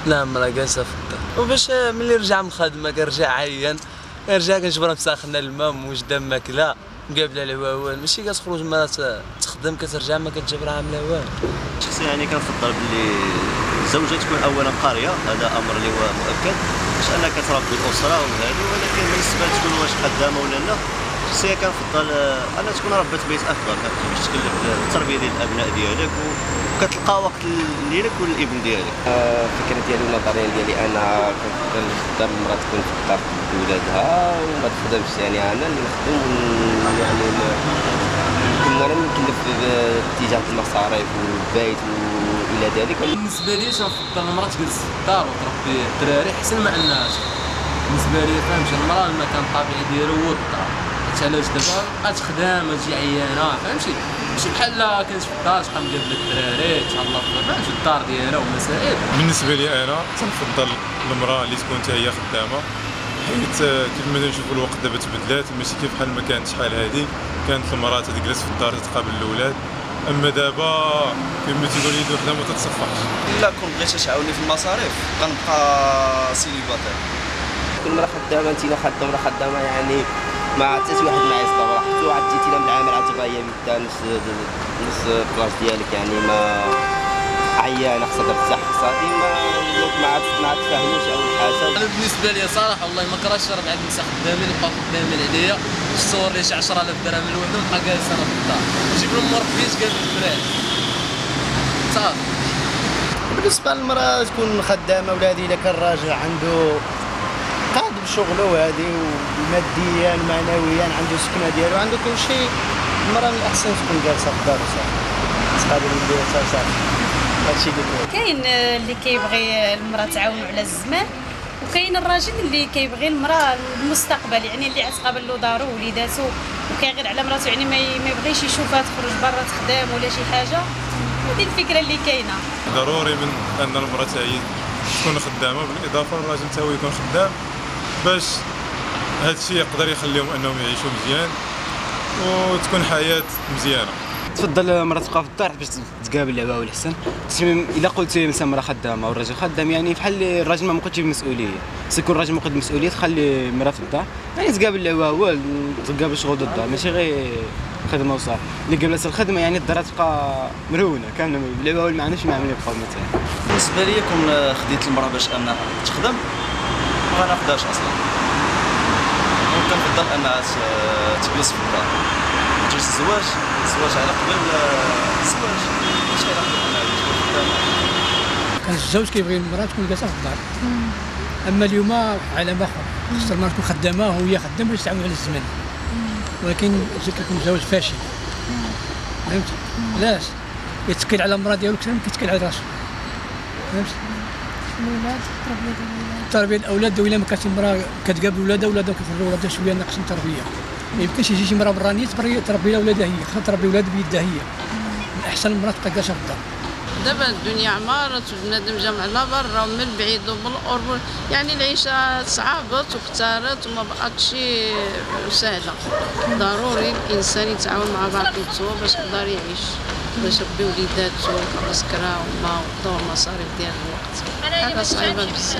لا مرة جالسة في الدار، وباش ملي رجع من الخدمة كنرجع عيان، كنرجع كنجبرها مساخنة الماء موجدة ماكلة مقابلة الهواوان، ماشي كتخرج مرة تخدم كترجع ما كتجبرها عاملة والو. شخصيا يعني كنفضل باللي الزوجة تكون أولا قارية، هذا أمر اللي هو مؤكد باش أنها كتربي الأسرة وهذه، ولكن بالنسبة تكون واش خدامة ولا لا، شخصيا كنفضل أنها تكون ربة بيت أفضل، باش تكلف التربية ديال الأبناء ديالك وكتلقى وقت ليك وللابن ديالك. الفكرة ديالي والنظرية ديالي أنا كنفضل الدار المرأة تكون في الدار بولادها وما تخدمش، يعني أنا اللي نخدم يعني كنا نكلف باتجاه المصاريف والبيت وإلى ذلك. بالنسبة لي تنفضل المرأة تجلس في الدار وتربي الدراري أحسن ما أنها بالنسبة لي فهمتي، المرأة المكان الطبيعي ديالو هو الدار، علاش دابا بقات خدامة تجي عيانة فهمتي، ماشي بحال كانت في الدار تبقى مقابلة الدراري تهلا فهمتي الدار ديالها ومسائل. بالنسبة لي أنا تنفضل المرأة اللي تكون حتى هي خدامة، حيت كيف ما نشوفوا الوقت دابا تبدلات، ماشي كيف بحال ما كانت شحال هادي كانت المرأة تجلس في الدار تتقابل الأولاد، أما دابا كما تيقول يد وحده ما تتصفحش. إلا كون بغيتي تعاوني في المصاريف غنبقى سيليباتير. كل مرة خدامة انت خدامة مرة خدامة يعني ما حتى شي واحد ما يصدق راحتو، عاد جيتي من العمل عاد تبقى هي مدة نص البلاص ديالك يعني ما عيانة خصها ترتاح خصها ديما ما تفهموش أول حاجة. أنا بالنسبة لي صراحة والله ما كرهتش 4 نساء خدامين يبقاو خدامين عليا، تصور لي شي 10,000 درهم الوحدة ونبقى جالس أنا في الدار، نجيب لهم مربيات قابل الدراري صافي. بالنسبة للمرأة تكون خدامة ولادي إلا كان الراجل عنده قاد بشغله وهذه وماديا معنويا عنده سكنة ديالو عنده كل شيء، المرأة من الأحسن تكون جالسة في الدار وصافي تقابل ولديها صافي. هادشي اللي كاين اللي كيبغي المرأة تعاونو على الزمان، وكاين الراجل اللي كيبغي المرأة المستقبل، يعني اللي غتقابل له دارو وليداتو وكيغير على مراتو، يعني ما يبغيش يشوفها تخرج برا تخدم ولا شي حاجة. هذه الفكرة اللي كاينة. ضروري من أن المرأة هي تكون خدامة، بالإضافة للراجل حتى هو يكون خدام، باش هذا الشيء يقدر يخليهم أنهم يعيشوا مزيان وتكون حياة مزيانة. تفضل المرأة تبقى في الدار باش تقابل العواول احسن. الا قلت مثلا المرأة خدامة والراجل خدام يعني بحال الراجل ما مقدش بالمسؤولية، يكون الراجل مقد بالمسؤولية تخلي المرأة في الدار يعني تقابل العواول وتقابل شغل الدار، ماشي غير خدمة وصافي. اللي قبلت الخدمة يعني الدار تبقى مرهونة كاملة، العواول ما عندناش معاملة يبقاو مثلا. بالنسبة لي كون خديت المرأة باش أنها تخدم ما غناخدهاش أصلا، وكنفضل أنها تجلس في الدار. جوج الزواج على قبل الزواج ماشي على قبل أنها تكون خدامة. كان الزوج كيبغي المرأة تكون جالسة في الدار، أما اليوم عالم آخر، خص المرأة تكون خدامة وهي خدامة باش تعاون على الزمان، ولكن كيكون زواج فاشل فهمتي؟ علاش؟ يتكل على المرأة ديالو أكثر من كيتكل على راسو فهمتي؟ الأولاد تربية الأولاد، وإلا ما كانتش المرأة كتقابل ولادها كيخرجوا ولادها شوية ناقصين تربية، ما يمكنش يجي شي مرأة برانية تربي ولادها هي، خاصها تربي ولادها بيدها هي، من أحسن المرأة تبقى جالسة في الدار. دابا الدنيا عمارت والبنادم جا على برا ومن البعيد ومن القرب، يعني العيشة صعبت وكثرت وما بقاتش سهلة. ضروري الإنسان يتعاون مع بعضياتو باش يقدر يعيش، باش يربي وليداتو ويخلص كرا وماء وضو المصاريف ديال الوقت، حاجة صعيبة بزاف.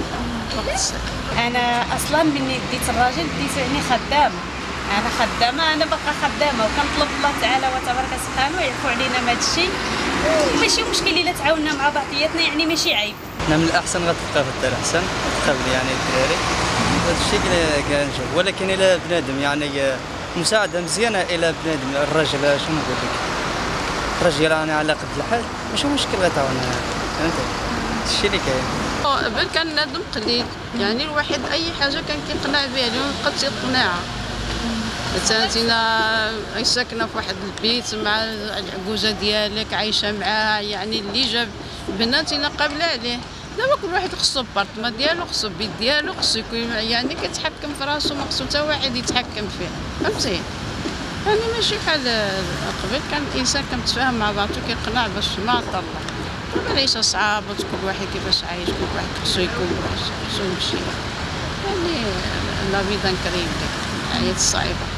أنا أصلا مني ديت الراجل ديت يعني خدامة، أنا خدامة أنا باقا خدامة، وكنطلب الله تعالى وتبارك سبحانه يعفو علينا من هذا الشيء، وماشي مشكل إلا تعاوننا مع بعضياتنا يعني ماشي عيب. أنا من الأحسن غتبقى في الدار أحسن، تقابل يعني الدراري هذا الشيء كنشوف، ولكن إلا بنادم يعني مساعدة مزيانة إلى بنادم الراجل شنو نقول لك، الراجل راني على قد الحال ماشي مشكل غتعاون فهمتي، هذا الشيء اللي كاين. قبل كان الندم قليل، يعني الواحد أي حاجة كان كيقنع بها، اليوم مبقاتش يقنعها. مثلا انت ساكنه في واحد البيت مع العجوزه ديالك عايشه معاها، يعني اللي جاب بنات قابله عليه. دابا كل واحد خصو بارطمان ديالو، خصو بيت ديالو، خصو يكون يعني كيتحكم في راسو، ما خصو حتى واحد يتحكم فيه فهمتي. يعني ماشي بحال قبل كان الانسان كنتفاهم مع بعضو كيقنع باش ما عطى الله. دابا العيشه صعابه، كل واحد كيفاش عايش، كل واحد خصو يكون خصو يمشي، يعني لا فيدا كريم الحياه صعيبه.